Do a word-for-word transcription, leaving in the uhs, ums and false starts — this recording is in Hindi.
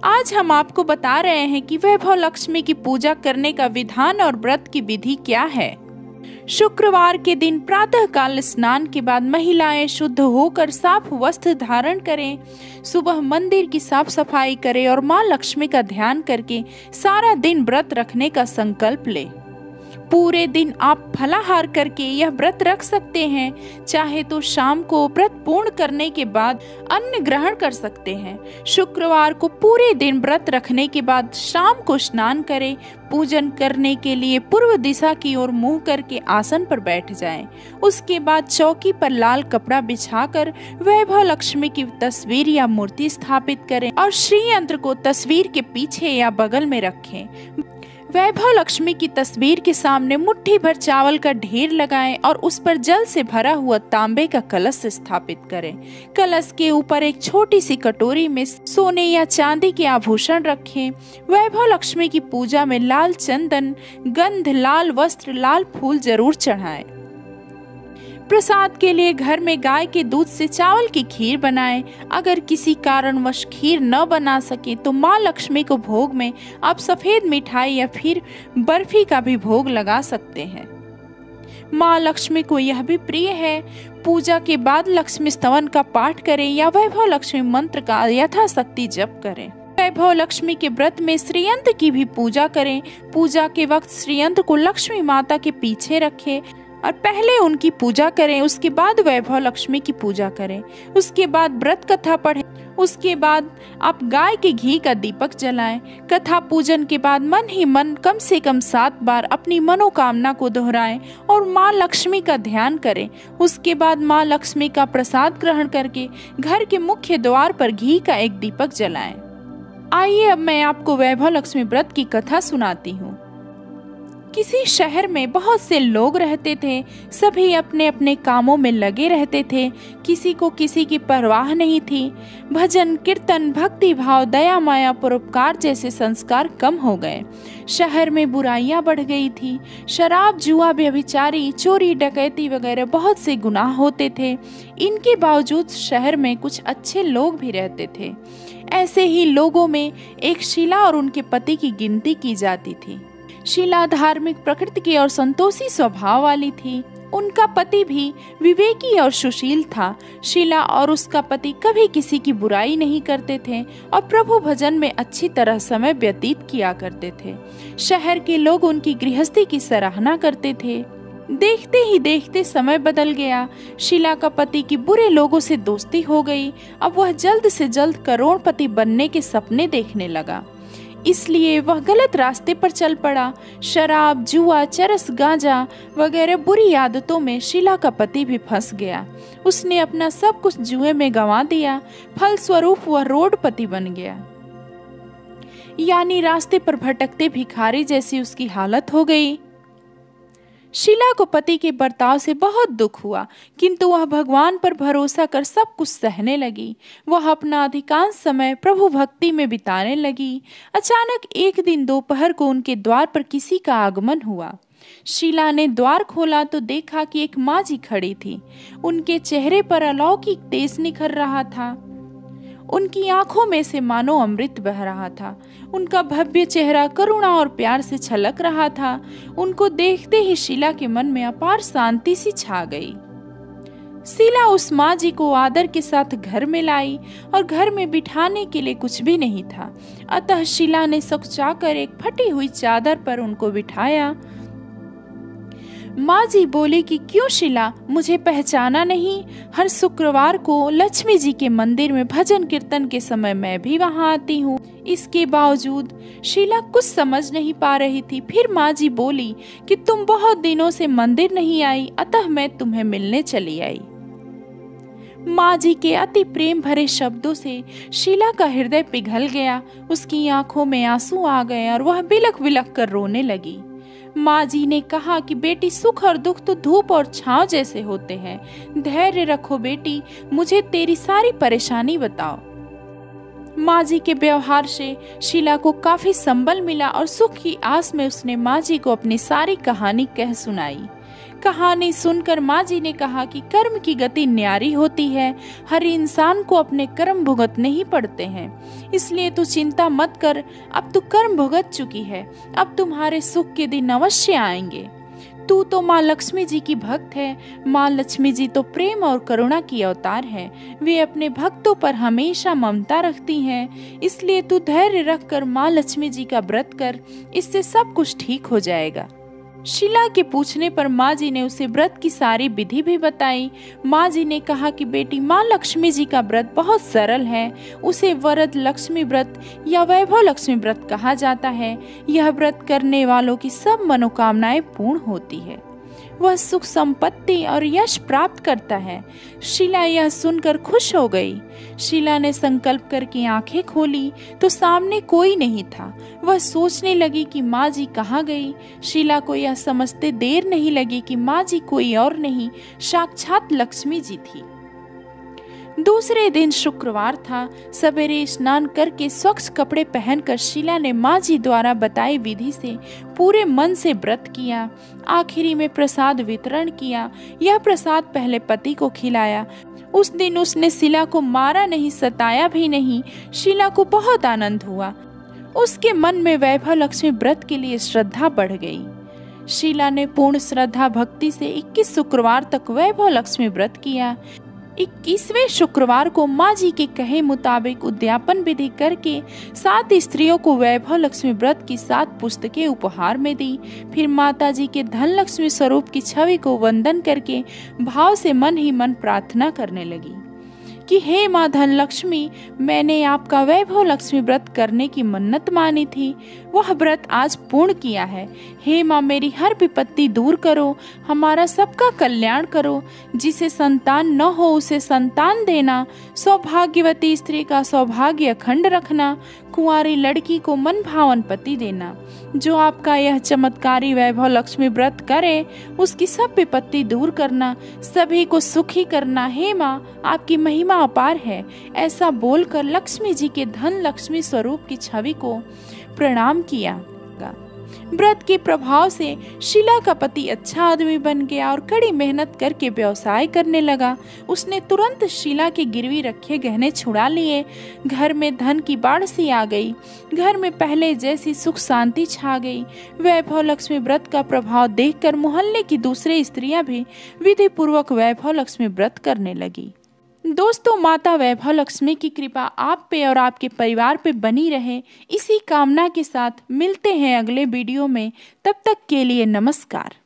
आज हम आपको बता रहे हैं कि वैभव लक्ष्मी की पूजा करने का विधान और व्रत की विधि क्या है। शुक्रवार के दिन प्रातः काल स्नान के बाद महिलाएं शुद्ध होकर साफ वस्त्र धारण करें, सुबह मंदिर की साफ सफाई करें और मां लक्ष्मी का ध्यान करके सारा दिन व्रत रखने का संकल्प लें। पूरे दिन आप फलाहार करके यह व्रत रख सकते हैं, चाहे तो शाम को व्रत पूर्ण करने के बाद अन्न ग्रहण कर सकते हैं। शुक्रवार को पूरे दिन व्रत रखने के बाद शाम को स्नान करें। पूजन करने के लिए पूर्व दिशा की ओर मुंह करके आसन पर बैठ जाएं। उसके बाद चौकी पर लाल कपड़ा बिछाकर वैभव लक्ष्मी की तस्वीर या मूर्ति स्थापित करें और श्री यंत्र को तस्वीर के पीछे या बगल में रखें। वैभव लक्ष्मी की तस्वीर के सामने मुट्ठी भर चावल का ढेर लगाएं और उस पर जल से भरा हुआ तांबे का कलश स्थापित करें। कलश के ऊपर एक छोटी सी कटोरी में सोने या चांदी के आभूषण रखें। वैभव लक्ष्मी की पूजा में लाल चंदन, गंध, लाल वस्त्र, लाल फूल जरूर चढ़ाएं। प्रसाद के लिए घर में गाय के दूध से चावल की खीर बनाएं। अगर किसी कारणवश खीर न बना सके तो माँ लक्ष्मी को भोग में आप सफेद मिठाई या फिर बर्फी का भी भोग लगा सकते हैं। माँ लक्ष्मी को यह भी प्रिय है, पूजा के बाद लक्ष्मी स्तवन का पाठ करें या वैभव लक्ष्मी मंत्र का यथाशक्ति जप करें। वैभव लक्ष्मी के व्रत में श्रीयंत्र की भी पूजा करें। पूजा के वक्त श्रीयंत्र को लक्ष्मी माता के पीछे रखें और पहले उनकी पूजा करें, उसके बाद वैभव लक्ष्मी की पूजा करें। उसके बाद व्रत कथा पढ़ें। उसके बाद आप गाय के घी का दीपक जलाएं। कथा पूजन के बाद मन ही मन कम से कम सात बार अपनी मनोकामना को दोहराएं और माँ लक्ष्मी का ध्यान करें। उसके बाद माँ लक्ष्मी का प्रसाद ग्रहण करके घर के मुख्य द्वार पर घी का एक दीपक जलाएं। आइए अब मैं आपको वैभव लक्ष्मी व्रत की कथा सुनाती हूँ। किसी शहर में बहुत से लोग रहते थे। सभी अपने अपने कामों में लगे रहते थे। किसी को किसी की परवाह नहीं थी। भजन, कीर्तन, भक्ति भाव, दया, माया, परोपकार जैसे संस्कार कम हो गए। शहर में बुराइयां बढ़ गई थी। शराब, जुआ, व्यभिचारी, चोरी, डकैती वगैरह बहुत से गुनाह होते थे। इनके बावजूद शहर में कुछ अच्छे लोग भी रहते थे। ऐसे ही लोगों में एक शीला और उनके पति की गिनती की जाती थी। शीला धार्मिक प्रकृति की और संतोषी स्वभाव वाली थी। उनका पति भी विवेकी और सुशील था। शीला और उसका पति कभी किसी की बुराई नहीं करते थे और प्रभु भजन में अच्छी तरह समय व्यतीत किया करते थे। शहर के लोग उनकी गृहस्थी की सराहना करते थे। देखते ही देखते समय बदल गया। शीला का पति की बुरे लोगों से दोस्ती हो गई। अब वह जल्द से जल्द करोड़पति बनने के सपने देखने लगा, इसलिए वह गलत रास्ते पर चल पड़ा। शराब, जुआ, चरस, गांजा वगैरह बुरी आदतों में शीला का पति भी फंस गया। उसने अपना सब कुछ जुए में गंवा दिया। फलस्वरूप वह रोडपति बन गया, यानी रास्ते पर भटकते भिखारी जैसी उसकी हालत हो गई। शीला को पति के बर्ताव से बहुत दुख हुआ, किंतु वह भगवान पर भरोसा कर सब कुछ सहने लगी। वह अपना अधिकांश समय प्रभु भक्ति में बिताने लगी। अचानक एक दिन दोपहर को उनके द्वार पर किसी का आगमन हुआ। शीला ने द्वार खोला तो देखा कि एक माँ जी खड़ी थी। उनके चेहरे पर अलौकिक तेज निखर रहा था। उनकी आंखों में से मानो अमृत बह रहा था। उनका भव्य चेहरा करुणा और प्यार से छलक रहा था। उनको देखते ही शीला के मन में अपार शांति सी छा गई। शीला उस माँ जी को आदर के साथ घर में लाई और घर में बिठाने के लिए कुछ भी नहीं था। अतः शीला ने सकचाकर एक फटी हुई चादर पर उनको बिठाया। माँ जी बोली कि क्यों शीला, मुझे पहचाना नहीं? हर शुक्रवार को लक्ष्मी जी के मंदिर में भजन कीर्तन के समय मैं भी वहाँ आती हूँ। इसके बावजूद शीला कुछ समझ नहीं पा रही थी। फिर माँ जी बोली कि तुम बहुत दिनों से मंदिर नहीं आई, अतः मैं तुम्हें मिलने चली आई। माँ जी के अति प्रेम भरे शब्दों से शीला का हृदय पिघल गया। उसकी आंखों में आंसू आ गए और वह बिलख बिलख कर रोने लगी। माँ जी ने कहा कि बेटी, सुख और दुख तो धूप और छांव जैसे होते हैं। धैर्य रखो बेटी, मुझे तेरी सारी परेशानी बताओ। माँ जी के व्यवहार से शीला को काफी संबल मिला और सुख की आस में उसने माँ जी को अपनी सारी कहानी कह सुनाई। कहानी सुनकर माँ जी ने कहा कि कर्म की गति न्यारी होती है, हर इंसान को अपने कर्म भुगतने ही पड़ते हैं, इसलिए तू चिंता मत कर, अब तू कर्म भुगत चुकी है, अब तुम्हारे सुख के दिन अवश्य आएंगे। तू तो माँ लक्ष्मी जी की भक्त है। माँ लक्ष्मी जी तो प्रेम और करुणा की अवतार है, वे अपने भक्तों पर हमेशा ममता रखती हैं, इसलिए तू धैर्य रखकर माँ लक्ष्मी जी का व्रत कर, इससे सब कुछ ठीक हो जाएगा। शीला के पूछने पर माँ जी ने उसे व्रत की सारी विधि भी बताई। माँ जी ने कहा कि बेटी, माँ लक्ष्मी जी का व्रत बहुत सरल है, उसे वरद लक्ष्मी व्रत या वैभव लक्ष्मी व्रत कहा जाता है। यह व्रत करने वालों की सब मनोकामनाएं पूर्ण होती है, वह सुख संपत्ति और यश प्राप्त करता है। शीला यह सुनकर खुश हो गई। शीला ने संकल्प करके आंखें खोली तो सामने कोई नहीं था। वह सोचने लगी कि माँ जी कहाँ गई। शीला को यह समझते देर नहीं लगी कि माँ जी कोई और नहीं, साक्षात लक्ष्मी जी थी। दूसरे दिन शुक्रवार था। सवेरे स्नान करके स्वच्छ कपड़े पहनकर शीला ने माँ जी द्वारा बताई विधि से पूरे मन से व्रत किया। आखिरी में प्रसाद वितरण किया। यह प्रसाद पहले पति को खिलाया। उस दिन उसने शीला को मारा नहीं, सताया भी नहीं। शीला को बहुत आनंद हुआ। उसके मन में वैभव लक्ष्मी व्रत के लिए श्रद्धा बढ़ गई। शीला ने पूर्ण श्रद्धा भक्ति से इक्कीस शुक्रवार तक वैभव लक्ष्मी व्रत किया। इक्कीसवें शुक्रवार को माँ जी के कहे मुताबिक उद्यापन विधि करके सात स्त्रियों को वैभव लक्ष्मी व्रत की सात पुस्तकें उपहार में दी। फिर माता जी के धन लक्ष्मी स्वरूप की छवि को वंदन करके भाव से मन ही मन प्रार्थना करने लगी कि हे माँ धन लक्ष्मी, मैंने आपका वैभव लक्ष्मी व्रत करने की मन्नत मानी थी, वह व्रत आज पूर्ण किया है। हे माँ, मेरी हर विपत्ति दूर करो, हमारा सबका कल्याण करो। जिसे संतान न हो उसे संतान देना, सौभाग्यवती स्त्री का सौभाग्य अखंड रखना, कुंवारी लड़की को मन भावन पति देना। जो आपका यह चमत्कारी वैभव लक्ष्मी व्रत करे उसकी सब विपत्ति दूर करना, सभी को सुखी करना। हे माँ, आपकी महिमा अपार है। ऐसा बोलकर लक्ष्मी जी के धन लक्ष्मी स्वरूप की छवि को प्रणाम किया। व्रत के प्रभाव से शीला का पति अच्छा आदमी बन गया और कड़ी मेहनत करके व्यवसाय करने लगा। उसने तुरंत शीला के गिरवी रखे गहने छुड़ा लिए। घर में धन की बाढ़ सी आ गई। घर में पहले जैसी सुख शांति छा गई। वैभव लक्ष्मी व्रत का प्रभाव देखकर मोहल्ले की दूसरी स्त्रियां भी विधि पूर्वक वैभव लक्ष्मी व्रत करने लगी। दोस्तों, माता वैभव लक्ष्मी की कृपा आप पे और आपके परिवार पे बनी रहे, इसी कामना के साथ मिलते हैं अगले वीडियो में। तब तक के लिए नमस्कार।